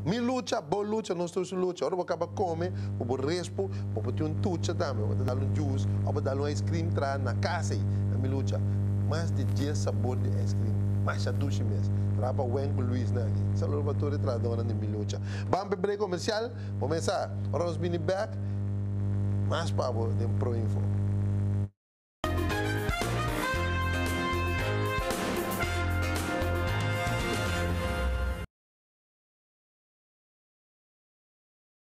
Mi lucha, boa lucha, nós estamos lucha. Ora, acaba comer, o respo, o ter tucha também, o dar juice, o dar ice cream tra na casa, na mi lucha. Mas de dia sabor de ice cream, mas a ducha mesmo. Trapa wen com Luiz na aqui. Saludo para todo tra dona de mi lucha. Vamos para break comercial, começar. Ora, nós back, mais para o Pro Info.